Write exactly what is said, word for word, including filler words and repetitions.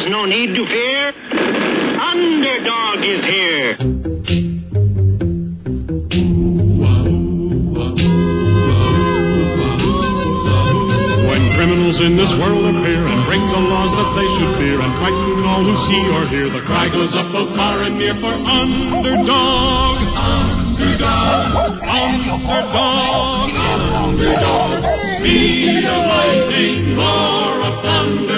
There's no need to fear. Underdog is here. When criminals in this world appear and break the laws that they should fear and frighten all who see or hear, the cry goes up both far and near for underdog. Underdog. Underdog. Underdog. Speed of lightning, roar of thunder.